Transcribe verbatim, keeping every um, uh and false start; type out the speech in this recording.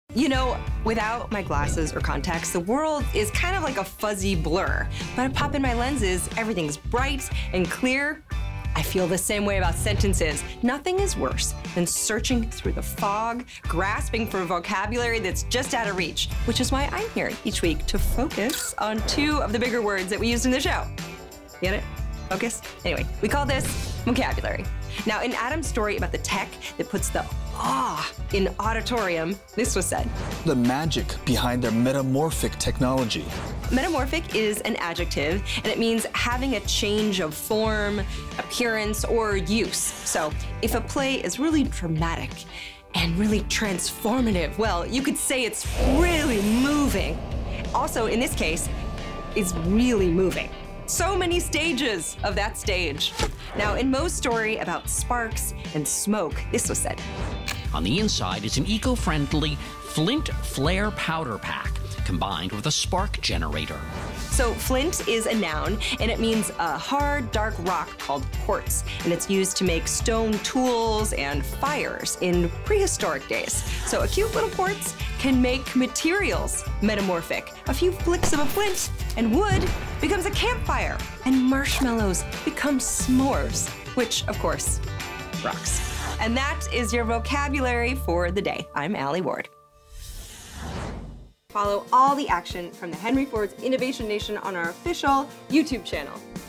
You know, without my glasses or contacts, the world is kind of like a fuzzy blur. But I pop in my lenses, everything's bright and clear. I feel the same way about sentences. Nothing is worse than searching through the fog, grasping for vocabulary that's just out of reach, which is why I'm here each week to focus on two of the bigger words that we used in the show. Get it? Focus? Anyway, we call this vocabulary. Now, in Adam's story about the tech that puts the awe in auditorium, this was said. The magic behind their metamorphic technology. Metamorphic is an adjective, and it means having a change of form, appearance, or use. So if a play is really dramatic and really transformative, well, you could say it's really moving. Also, in this case, it's really moving. So many stages of that stage. Now, in Mo's story about sparks and smoke, this was said. On the inside is an eco-friendly Flint flare powder pack combined with a spark generator. So flint is a noun, and it means a hard, dark rock called quartz, and it's used to make stone tools and fires in prehistoric days. So a cute little quartz can make materials metamorphic. A few flicks of a flint and wood becomes a campfire, and marshmallows become s'mores, which, of course, rocks. And that is your vocabulary for the day. I'm Alie Ward. Follow all the action from the Henry Ford's Innovation Nation on our official YouTube channel.